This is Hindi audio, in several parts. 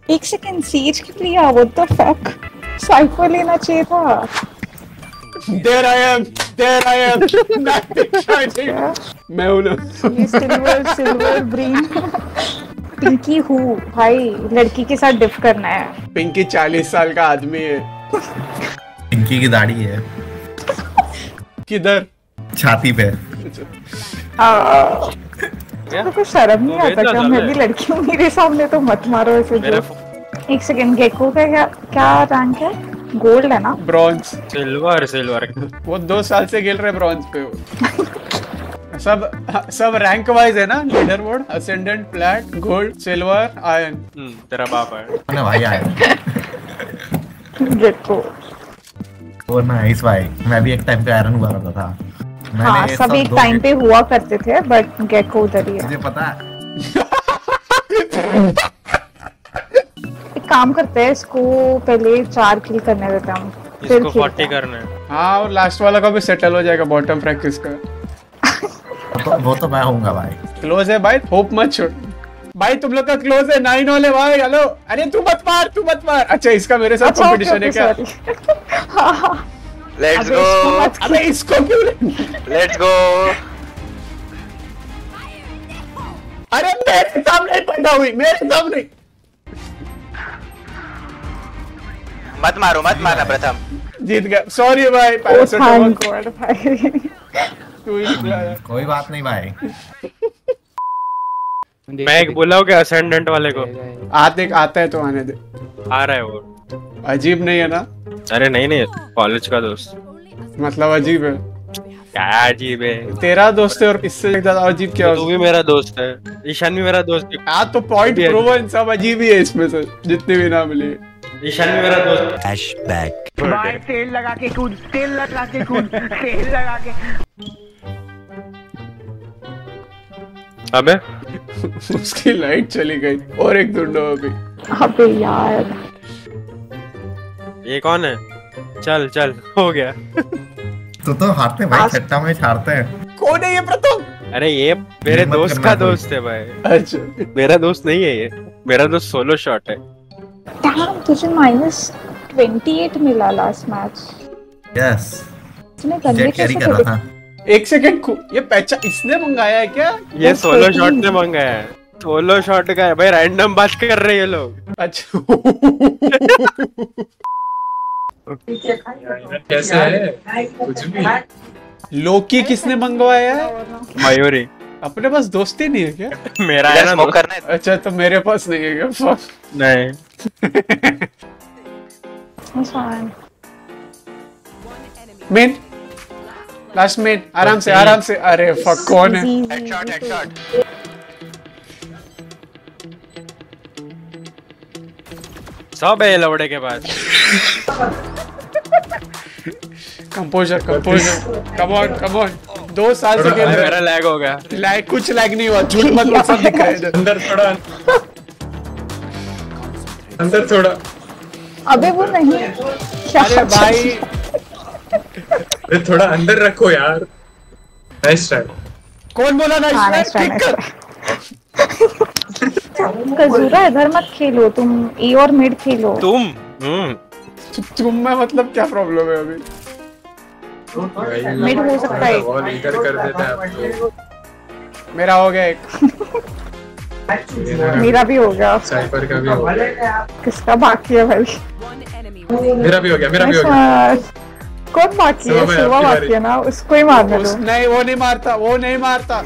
एक सेकंड सीज के लिए व्हाट द फक साइको लेना चाहिए था। There I am. मैं हूँ ना। ये सिल्वर ब्रेन पिंकी हूँ भाई, लड़की के साथ डिफ करना है। पिंकी 40 साल का आदमी है। पिंकी की दाढ़ी है किधर? छाती पे। तो शर्म नहीं आता क्या? मैं भी लड़की हूँ, मेरे सामने तो मत मारो ऐसे जो। एक सेकंड, गेको का क्या रैंक है? गोल्ड है ना? ब्रॉन्ज। सिल्वर वो 2 साल से खेल रहे ब्रॉन्ज पे वो। सब रैंक वाइज है ना, leader board, ascendant, plat, gold, silver, iron. तेरा बाप है ना भाई आया गेको। वो नाइस भाई, मैं भी एक टाइम पे आयरन हुआ करता था। हाँ, सब एक टाइम पे हुआ करते थे, बट गेको उधर ही है। मुझे पता है। एक काम करते हैं, इसको पहले 4 किल करने देते हैं हम, फिर इसको 40 करना है। हाँ, और लास्ट वाला का भी सेटल हो जाएगा बॉटम प्रैक्टिस का। वो तो मैं होऊंगा भाई। क्लोज है भाई, होप मत छोड़ भाई। तुम लोग का क्लोज है 9 वाले भाई। हेलो, अरे तू मत मार। अच्छा, इसका मेरे साथ कंपटीशन है क्या? Let's go. अबे इसको क्यों? Let's go. अरे मेरे सामने पैदा हुई, मेरे सामने। मत मारना प्रथम। जीत गया, सॉरी भाई। तू ही निकला यार। कोई बात नहीं भाई। मैं एक बोला हूँ कि असेंडेंट वाले को आता है तो आने दे। आ रहा है वो। अजीब नहीं है ना? अरे नहीं, कॉलेज का दोस्त। मतलब अजीब है? क्या अजीब है? तेरा दोस्त है और इससे ज्यादा अजीब क्या? तू भी मेरा दोस्त है, ईशान भी मेरा दोस्त है। हाँ तो पॉइंट प्रूवन, सब अजीब ही है इसमें से, जितने भी नाम लिए। ईशान भी मेरा दोस्त। फ्लैशबैक। भाई तेल लगा के कूद। तेल लगा के। अबे उसकी लाइट चली गई और एक ढूंढो अभी। अबे यार, ये कौन है? चल हो गया। तो हारते भाई, छट्टा में हारते हैं। कौन है ये प्रथम? अरे ये मेरे दोस्त का दोस्त है भाई। अच्छा, मेरा दोस्त नहीं है ये, मेरा दोस्त सोलो शॉट है। डैम, तुझे -28 मिला लास्ट मैच। यस, इसने गंदे कैरी कैसे कर रहा था। एक सेकंड, ये पहचान इसने मंगाया है क्या? ये सोलो शॉट ने मंगाया है। सोलो शॉट का है भाई, रैंडम बात कर रहे हैं ये लोग। अच्छा। कैसे है? कुछ भी। लोकी किसने मंगवाया है? मयूरी। अपने पास दोस्ती नहीं है क्या? मेरा है ना स्मोक करना है। अच्छा, तो मेरे पास नहीं है क्या? Fuck। नहीं। मेन, लास्ट मेन, आराम से। अरे फक, कौन है? हेडशॉट। सब है लौड़े के पास। Composer, come on. 2 साल से खेल रहे। मेरा लैग हो गया। कुछ लैग नहीं हुआ, झूठ मत बोल, सब दिख रहा है इधर। अंदर थोड़ा। अबे वो नहीं। अरे भाई, अरे थोड़ा अंदर रखो यार। Nice try. कौन बोला नाइस ट्राई? कजूरा, इधर मत खेलो तुम, ए और मिड खेलो। तुम तुम में मतलब क्या प्रॉब्लम है अभी? मिड हो सकता है। वॉल इधर कर देता है आप तो। मेरा हो गया एक। मेरा भी हो गया। साइपर का भी हो गया। किसका बाकी है भाई? मेरा भी हो गया। कौन बाकी है? शिवा बाकी है ना, उसको ही मारने दो। नहीं, वो नहीं मारता।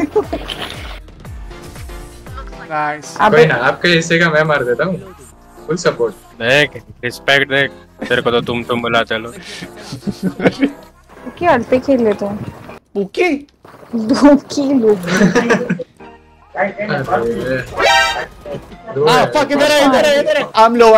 नाइस। कोई ना, आपके हिस्से का मैं मार देता हूँ। Full support. देख, रिस्पेक्ट देख। तेरे को तो तुम बुला चलो। ओके, अल्टे खेल लेते हैं। Okay, 2 kilo. फक, इधर है। हम लो।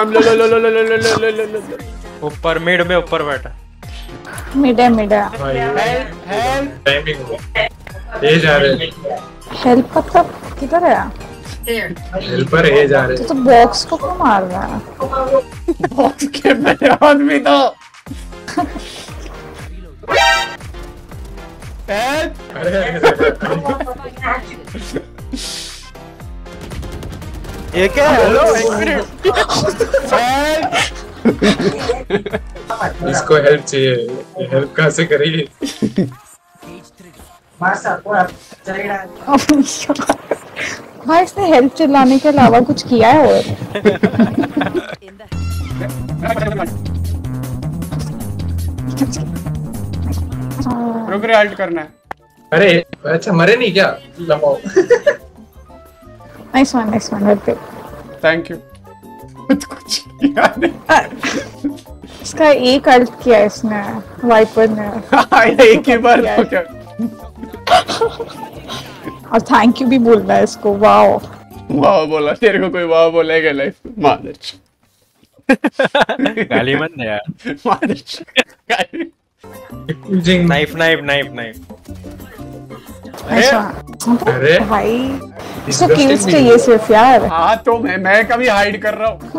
ऊपर मिड में ऊपर बैठा। मिड है। टाइमिंग ये जा रहे। हेल्प मतलब किधर है? हेल्पर ये जा रहे। तो बॉक्स को क्यों मार रहा है? बॉक्स के मेरे आदमी तो। ये क्या है? हेलो एक मिनट। इसको हेल्प चाहिए, हेल्प कहाँ से करेगी? भाई इसने हेल्प चिल्लाने के अलावा कुछ किया है और रुक रे, अल्ट करना है। अरे अच्छा मरे नहीं क्या? Lmao. Nice one very good. Thank you. कुछ किया नहीं। इसका एक अल्ट किया इसने, वाइपर ने। एक ही बार तो क्या? और थैंक यू भी बोलना है इसको। वाओ वाह बोला, तेरे को कोई वाह बोलेगा लाइफ में? मादर गाली मत दे यार। मादर नाइफ नाइफ नाइफ नाइफ। अरे भाई इसको किल्स चाहिए सिर्फ यार। हाँ तो मैं कभी हाइड कर रहा हूँ।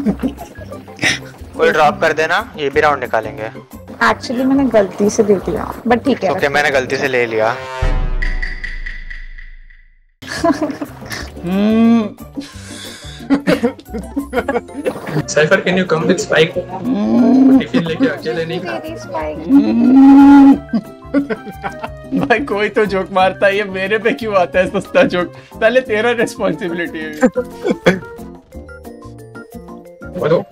कोई ड्रॉप कर देना, ये भी राउंड निकालेंगे। एक्चुअली मैंने गलती से दे दिया, बट ठीक है। ओके मैंने गलती से ले लिया। Cypher can you come with Spike? Tiffin लेके अकेले नहीं खा। भाई कोई तो जोक मारता है, ये मेरे पे क्यों आता है सस्ता जोक? पहले तेरा रिस्पॉन्सिबिलिटी है। बोलो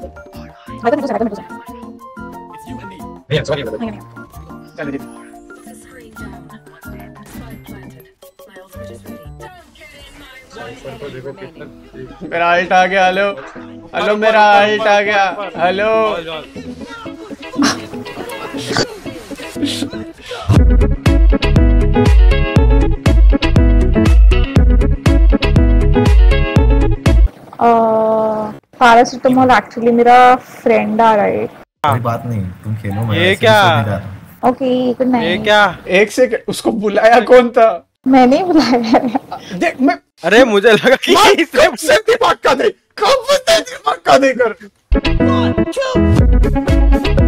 नहीं सॉरी चल जी। मेरा अल्ट आ गया। हेलो हेलो, मेरा अल्ट आ गया। हेलो पैरासिटामोल एक्चुअली मेरा फ्रेंड आ रहा है। कोई बात नहीं, तुम खेलो। मैं ये ऐसे ही क्या? सोने जा रहा हूँ। ओके गुड ये नाइट। क्या? एक सेकंड, उसको बुलाया कौन था? मैंने ही बुलाया। देख मैं अरे मुझे लगा कि कब से दिमाग का दे, कब से दिमाग का दे कर।